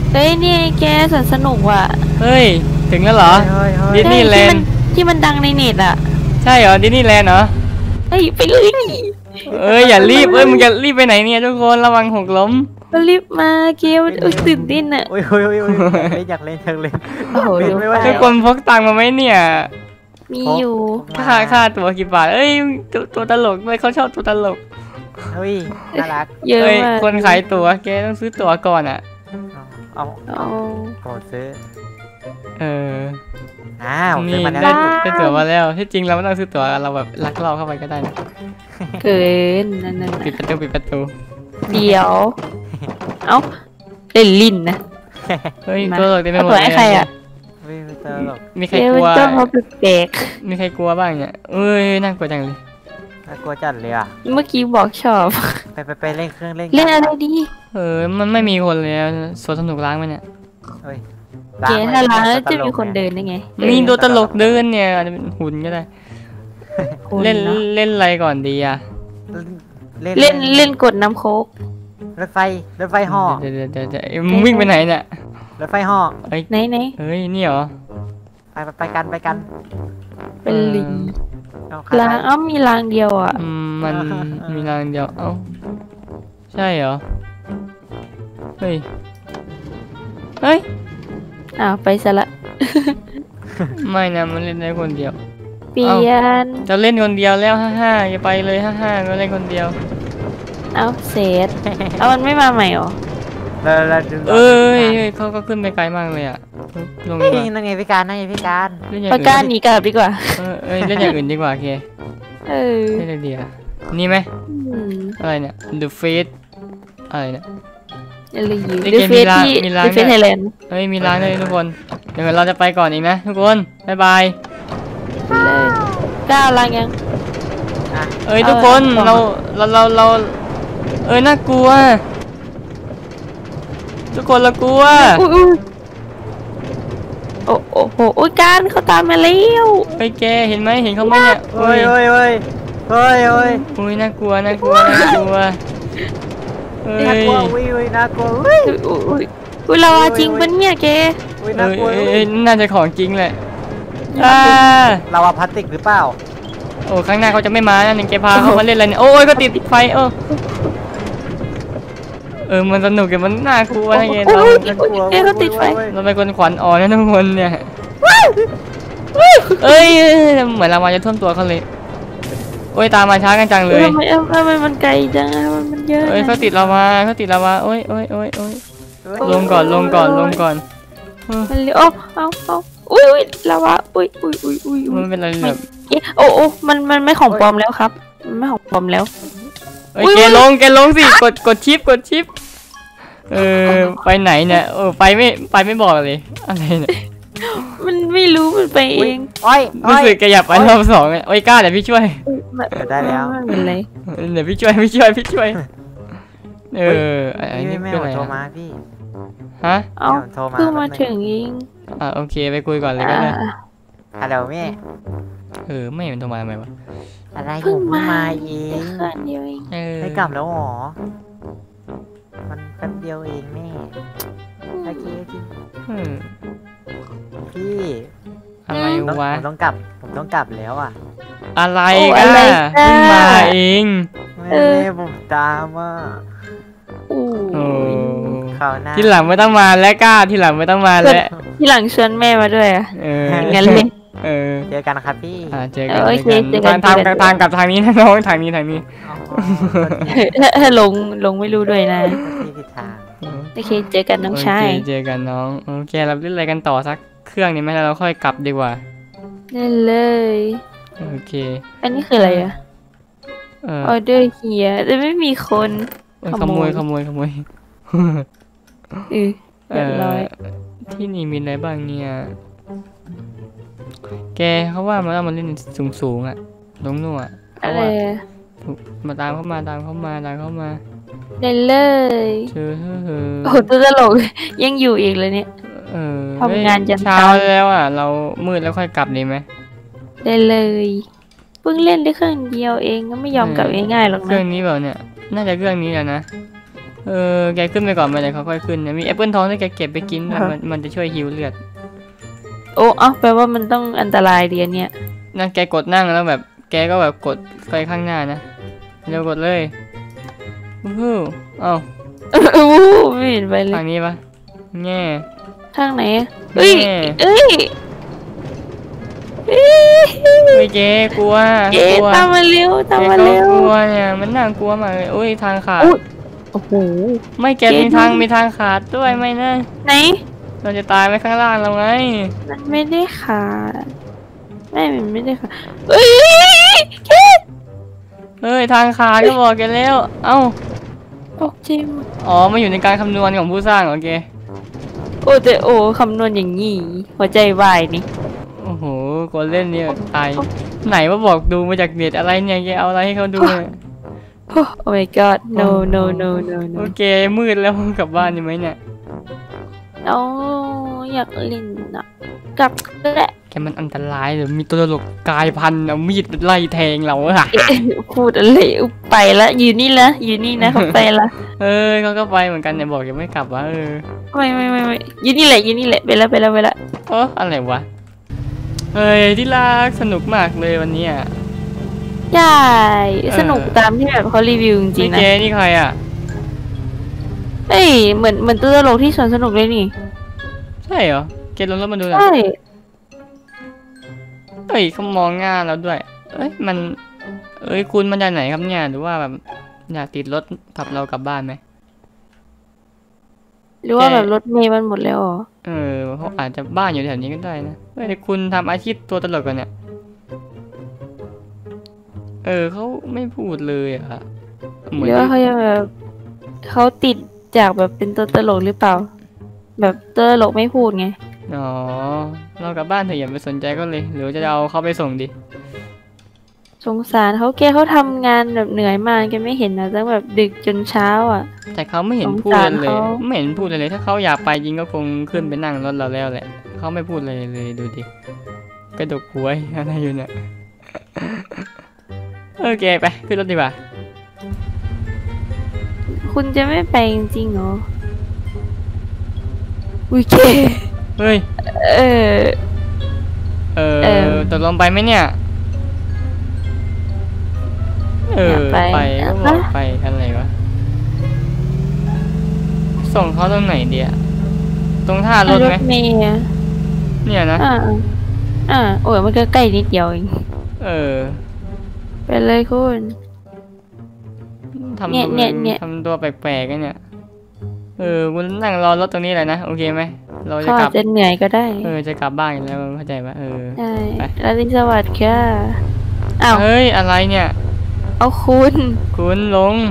เฮ้ยนี่แกสวนสนุกว่ะเฮ้ยถึงแล้วเหรอดิสนีย์แลนด์ที่มันดังในเน็ตอ่ะใช่เหรอดิสนีย์แลนด์เหรอเฮ้ยไปเลยอย่ารีบมึงจะรีบไปไหนเนี่ยทุกคนระวังหกล้มก็รีบมาเกมตื่นเต้นอ่ะโอ้ยอยากเล่นโอ้โหทุกคนพกตังค์มาไหมเนี่ยมีอยู่ค่าตัวกี่บาทตัวตลกด้วยเขาชอบตัวตลกเฮ้ยน่ารักเยอะมากคนขายตั๋วแกต้องซื้อตั๋วก่อนอ่ะเอาโอ้ซื้อนี่ได้ตั๋วมาแล้วที่จริงเราไม่ต้องซื้อตั๋วเราแบบลักลอบเข้าไปก็ได้นะเกินนั่นปิดประตูเดี๋ยวเอ้าเล่นลิ้นนะเฮ้ยตัวตลกเต็มไปหมดเลยใครอ่ะมีใครกลัวเจ้าเขาแปลกมีใครกลัวบ้างเนี่ยน่ากลัวจังเลยน่ากลัวจัดเลยอ่ะเมื่อกี้บอกชอบไปเล่นเครื่องเล่นอะไรดีมันไม่มีคนเลยสวนสนุกล้างไหมเนี่ยเกถ้าล้างจะมีคนเดินได้ไงมีตัวตลกเดินเนี่ยอาจจะเป็นหุ่นก็ได้เล่นอะไรก่อนดีอะเล่นกดน้ำโคกรถไฟห่อเดี๋ยวมึงวิ่งไปไหนเนี่ยรถไฟห่อไหนเฮ้ยนี่เหรอไปกันเป็นลิงรางมีรางเดียวอ่ะมันมีรางเดียวใช่เหรอเฮ้ยไปซะละไม่นะมันเล่นได้คนเดียวเปลี่ยนจะเล่นคนเดียวแล้วอย่าไปเลยก็เล่นคนเดียวเสร็จมันไม่มาใหม่หรอเขาก็ขึ้นไปไกลมากเลยอ่ะลงนั่งไงพิการหนีกลับดีกว่าเล่นอย่างอื่นดีกว่าเคเล่นอะไรดีนี่ไหมอะไรเนี่ย The Face อะไรเนี่ย The Face ที่ The Face Thailand มีร้านเลยทุกคนเดี๋ยวเราจะไปก่อนอีกนะทุกคนบ๊ายบายก้าวล้างยังทุกคนเราน่ากลัวทุกคนเรากลัวโอ้การเขาตามมาแล้วแกเห็นไหมเห็นเขาไหมเนี่ยโอ้ยน่ากลัวน่ากลัวน่ากลัวเราจริงปะเนี่ยแกน่าจะของจริงแหละเราพลาสติกหรือเปล่าข้างหน้าเขาจะไม่มานะแกพาเขามาเล่นอะไรเนี่ยก็ติดไฟมันสนุกแต่มันน่ากลัวนะเงี้ยเขาติดไฟเราเป็นคนขวัญอ่อนนะทุกคนเนี่ยเหมือนเรามาจะท่วมตัวเขาเลยตามมาช้ากันจังเลยทำไมมันไกลจังมันเยอะเขาติดเรามาลงก่อนมันเลยลาวามันเป็นอะไรแบบมันไม่ของปลอมแล้วครับไม่ของปลอมแล้วแกลงสิกดชิปไปไหนเนี่ยไปไม่บอกเลยอะไรเนี่ยมันไม่รู้มันไปเองรู้สึกแกอยากไปรอบ2กล้าเดี๋ยวพี่ช่วยได้แล้วไม่เป็นไรเดี๋ยวพี่ช่วยอันนี้เป็นอะไรโทรมาพี่เพิ่งมาถึงเองโอเคไปคุยก่อนเลยก็ได้ฮัลโหลแม่ไม่มันโทรมาทำไมวะอะไรผมมาเองไม่กลับแล้วหรอมันแป๊บเดียวเองแม่โอเคพี่อะไรวะผมต้องกลับแล้วอ่ะอะไรกันขึ้นมาเองแม่ผมตามที่หลังไม่ต้องมาแล้วก้าที่หลังไม่ต้องมาแล้วที่หลังชวนแม่มาด้วยงั้นเลยเจอกันนะครับพี่เจอกันทางกับทางนี้นะน้องทางนี้ถ้าลงไม่รู้ด้วยนะโอเคเจอกันน้องชายเจอกันน้องโอเคเราเล่นอะไรกันต่อสักเครื่องนี้ไหมแล้วเราค่อยกลับดีกว่าเล่นเลยโอเคอันนี้คืออะไรออเดอร์เฮียแต่ไม่มีคนขโมยเรียบร้อยที่นี่มีอะไรบ้างเนี่ยแกเขาว่ามันเล่นสูงอ่ะลงนู่นอะไรมาตามเข้ามาเล่นเลยตัวตลกยังอยู่อีกเลยเนี่ยทำงานจนเช้าแล้วเรามืดแล้วค่อยกลับดีไหมเล่นเลยเพิ่งเล่นได้เครื่องเดียวเองก็ไม่ยอมกลับง่ายๆหรอกนะเครื่องนี้เปล่าเนี่ยน่าจะเครื่องนี้แหละนะแกขึ้นไปก่อนมาเลยเขาค่อยขึ้นมีแอปเปิลทองที่แกเก็บไปกินมันจะช่วยฮิวเลือดโอ้แปลว่ามันต้องอันตรายเดียนเนี่ยนั่นแกกดนั่งแล้วแบบแกก็แบบกดไปข้างหน้านะเร็วกดเลยไม่เห็นไปเลยทางนี้ปะแง่ทางไหนเอ้ยเจ๊กลัวตามมาเร็วกลัวเนี่ยมันน่ากลัวมากเลยอุ้ยทางขาดโอ้โหไม่แกมีทางขาดด้วยไหมนะไหนเราจะตายไหมข้างล่างเราไงมันไม่ได้ขาดไม่ได้ขาดทางขาดก็บอกแกแล้วตกจริงมาอยู่ในการคำนวณของผู้สร้างโอเคคำนวณอย่างงี้หัวใจวายนี่โอ้โหคนเล่นเนี่ยตายไหนว่าบอกดูมาจากเน็ตอะไรเนี่ยแกเอาอะไรให้เขาดูโอ้ my god no โอเคมืดแล้วกลับบ้านได้ไหมเนี่ยอยากเล่นนะกลับก็ได้แกมันอันตรายหรือมีตัวตลกกายพันธุ์เอามีดไล่แทงเราพูดอะไรไปละอยู่นี่นะเขาไปละเขาก็ไปเหมือนกันเนี่ยบอกยังไม่กลับวะไม่อยู่นี่แหละไปละอะไรวะที่รักสนุกมากเลยวันนี้ใช่สนุกตามที่แบบเขารีวิวจริงๆนะเจนี่ใครเหมือนตัวตลกที่สวนสนุกเลยนี่ใช่เหรอเกลงรถมาดูหน่อยเขามองง่าแล้วด้วยมันคุณมาจากไหนครับเนี่ยหรือว่าแบบอยากติดรถขับเรากลับบ้านไหมหรือว่าแบบรถเมย์มันหมดแล้วเขาอาจจะบ้านอยู่แถวนี้ก็ได้นะคุณทำอาชีพตัวตลกกันเนี่ยเขาไม่พูดเลยหรือว่าเขายังแบบเขาติดจากแบบเป็นตัวตลกหรือเปล่าแบบตัวตลกไม่พูดไงเรากลับบ้านเถอะอย่าไปสนใจก็เลยหรือจะเอาเขาไปส่งดิสงสารเขาทำงานแบบเหนื่อยมากแกไม่เห็นนะตั้งแบบดึกจนเช้าแต่เขาไม่เห็นพูดเลยไม่เห็นพูดเลยถ้าเขาอยากไปจริงก็คงขึ้นไปนั่งรถเราแล้วแหละเขาไม่พูดเลยดูดิกระดกหัวอะไรอยู่เนี่ยโอเคไปขึ้นรถดีกว่าคุณจะไม่ไปจริงเหรอวิเคตกลงไปไหมเนี่ยไปก็บอกไปอะไรวะส่งเขาตรงไหนเดียตรงท่ารถไหมเนี่ยนะมันก็ใกล้นิดเดียวเองไปเลยคุณทำตัวแปลกๆกันเนี่ยคุณนั่งรอรถตรงนี้เลยนะโอเคไหมเราจะกลับจะเหนื่อยก็ได้จะกลับบ้านแล้วเข้าใจไหมใช่แล้วสวัสดิ์ค่ะอะไรเนี่ยเอาคุณลง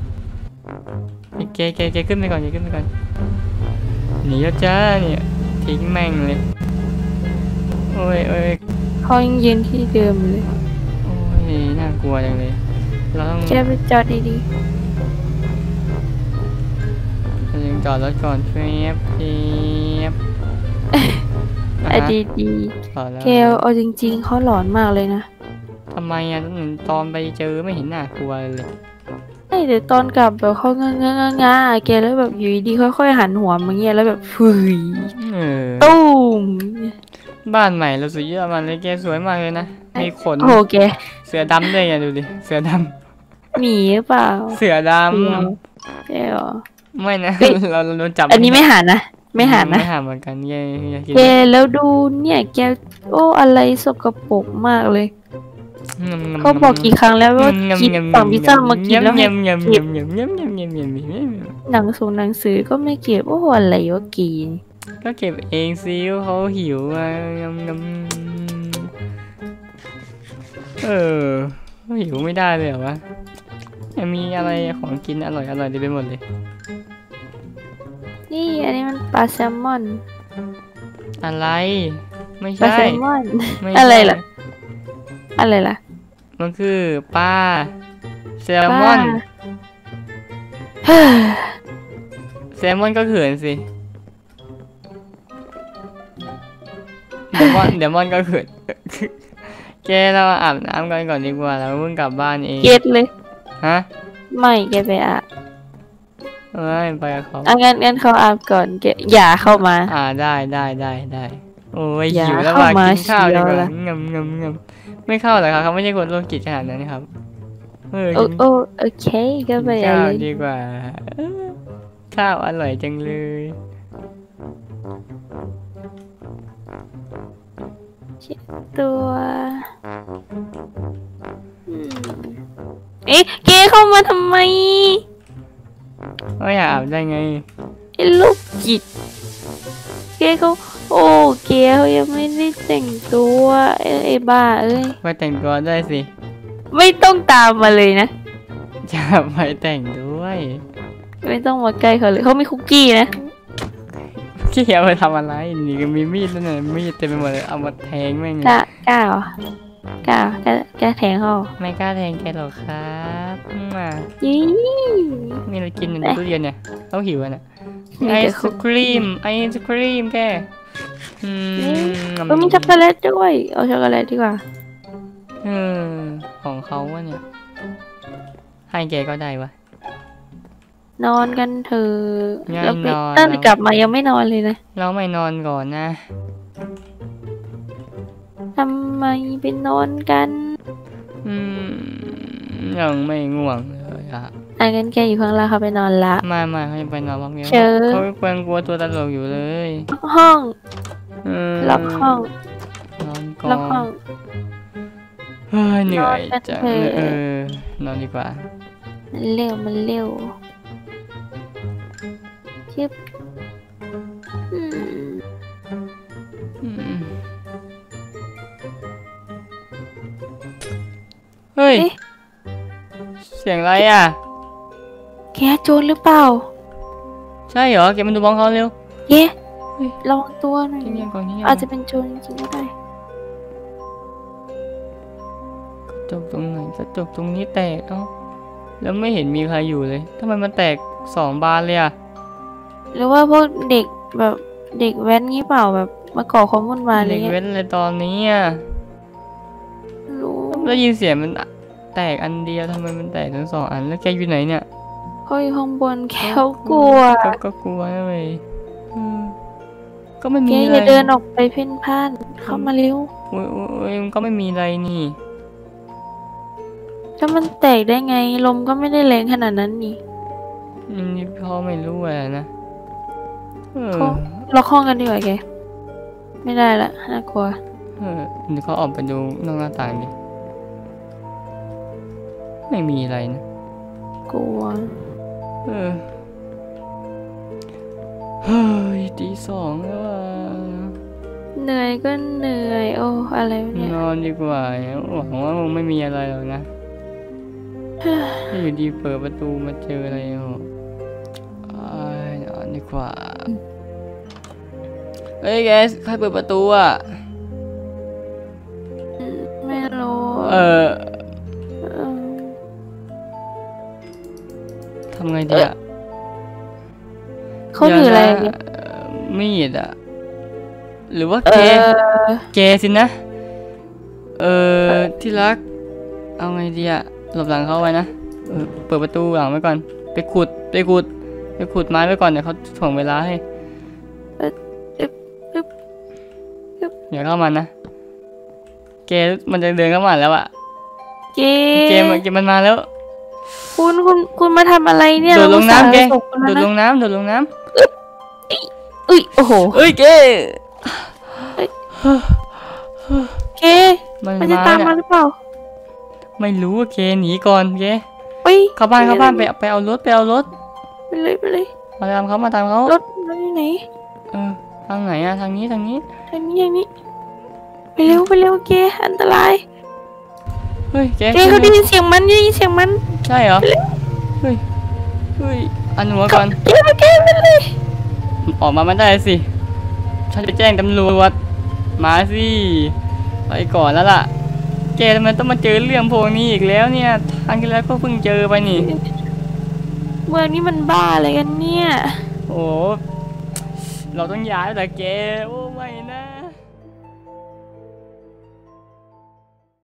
แกขึ้นไปก่อนหนีแล้วจ้าเนี่ยทิ้งแม่งเลยโอ้ยเขายังยืนที่เดิมเลยโอ้ยน่ากลัวจังเลยเราต้องแกไปจอดดีจอดรถก่อนเฟียบดีแกเอาจริงๆเขาหลอนมากเลยนะทำไมตอนไปเจอไม่เห็นน่ากลัวเลยเดี๋ยวตอนกลับแบบเขาง่าแกแล้วแบบอยู่ดีค่อยๆหันหัวมาเงี้ยแล้วแบบฟื้ยตุ้มบ้านใหม่เราสุดยอดมันเลยแกสวยมากเลยนะมีขนแกเสือดำด้วยดูดิเสือดำหมีหรือเปล่าเสือดำแกหรอไม่นะเราโดนจับอันนี้ไม่หันนะไม่หันเหมือนกันแกแล้วดูเนี่ยแกอะไรสกปรกมากเลยเขาบอกกี่ครั้งแล้วว่ากินสั่งพิซซ่ามากินแล้วหนังสือก็ไม่เก็บอะไรวะกินก็เก็บเองซิเขาหิวหิวไม่ได้เลยเหรอวะมีอะไรของกินอร่อยได้ไปหมดเลยนี่อันนี้มันปลาแซลมอนอะไรไม่ใช่ปลาแซลมอนอะไรล่ะมันคือปลาแซลมอนแซลมอนก็เขินสิเดมอนก็เขินแกเราอาบน้ำกันก่อนดีกว่าเราเพิ่งกลับบ้านเองเก็ตเลยฮะไม่แกไปอาบไปกับเขางั้นเขาอาบก่อนอย่าเข้ามาได้โอ้ยหิวแล้วว่ากินข้าวดีกว่างำไม่เข้าหรอกครับเขาไม่ใช่คนโรคจิตขนาดนั้นครับโอเคก็ไปข้าวดีกว่าข้าวอร่อยจังเลยตัวเก๋เข้ามาทำไมไม่อยากอาบได้ไงไอ้ลูกจิตเก๋เขาเก๋เขายังไม่ได้แต่งตัวไอ้บ้าไปแต่งตัวได้สิไม่ต้องตามมาเลยนะจะไปแต่งด้วยไม่ต้องมาใกล้เขาเลยเขามีคุกกี้นะขี้เอาไปทำอะไรนี่ก็มีมีดแล้วเนี่ยมีดเต็มไปหมดเลยเอามาแทงแม่งกล้าแทงเขาไม่กล้าแทงแกหรอกครับมายี่มีอะไรกินในตู้เย็นเนี่ยเขาหิวอ่ะไอศครีมแกมีช็อกโกแลตด้วยเอาช็อกโกแลตดีกว่าของเขาวะเนี่ยให้แกก็ได้วะนอนกันเถอะแล้วตั้งแต่กลับมายังไม่นอนเลยนะเราไม่นอนก่อนนะทำไมไปนอนกันยังไม่ง่วงเลยอ่ะงั้นแกอยู่ข้างล่างเขาไปนอนละไม่เขายังไปนอนบ้างเขาเป็นกลัวตัวตลกอยู่เลยห้องล็อกห้องล็อกห้องเหนื่อยจังนอนดีกว่ามันเร็วชิบเฮ้ยเสียงอะไรอ่ะแกโจรหรือเปล่าใช่เหรอแกมาดูบ้องเขาเร็วระวังตัวหน่อยอาจจะเป็นโจรจริงๆก็ได้กระจกตรงไหนกระจกตรงนี้แตกแล้วไม่เห็นมีใครอยู่เลยทำไมมันแตก2 บานเลยอ่ะหรือว่าพวกเด็กแบบเด็กแว้นงี้เปล่าแบบมาก่อความวุ่นวายอะไรเงี้ยเด็กแว้นอะไรตอนนี้อ่ะได้ยินเสียงมันแตกอันเดียวทำไมมันแตกทั้ง2 อันแล้วแกอยู่ไหนเนี่ยเขาอยู่ข้างบนเขากลัวก็กลัวเลยก็ไม่มีอะไรอย่าเดินออกไปเพ่นพ่านเข้ามาเร็วมันก็ไม่มีอะไรนี่ถ้ามันแตกได้ไงลมก็ไม่ได้แรงขนาดนั้นนี่พ่อไม่รู้อะไรนะล็อกห้องกันดีกว่าแกไม่ได้ละน่ากลัวเดี๋ยวเขาออกไปดูนอกหน้าต่างดิไม่มีอะไรนะกลัวเฮ้ยตี 2แล้วเหนื่อยก็เหนื่อยอะไรเนี่ยนอนดีกว่าหวังว่าคงไม่มีอะไรหรอกนะถ้าอยู่ดีเปิดประตูมาเจออะไรนอนดีกว่าแกใครเปิดประตูอ่ะไม่รู้ทำไงดีอ่ะเขาถืออะไรมีดอ่ะหรือว่าแกสินะที่รักเอาไงดีอ่ะหลบหลังเขาไว้นะเปิดประตูหลังไว้ก่อนไปขุดไม้ไว้ก่อนเดี๋ยวเขาถ่วงเวลาให้อย่าเข้ามานะแกมันจะเดินเข้ามาแล้วอะเกมันมาแล้วคุณมาทำอะไรเนี่ยโดดลงน้ำแกโดดลงน้ำโอ้โหแกมันจะตามมาหรือเปล่าไม่รู้ว่าแกหนีก่อนแกเข้าบ้านไปเอารถไปเลยมาตามเขารถอยู่ไหนทางไหนอะทางนี้ไปเร็วแกอันตรายแกเขาได้ยินเสียงมันใช่เหรอเฮ้ยอันหัวก่อนแกไปเลยออกมาไม่ได้สิฉันจะแจ้งตำรวจมาสิไปก่อนแล้วล่ะแกทำไมต้องมาเจอเรื่องพวกนี้อีกแล้วเนี่ยครั้งที่แล้วก็เพิ่งเจอไปนี่เมืองนี้มันบ้าอะไรกันเนี่ยโอ้เราต้องย้ายแต่แกโอ้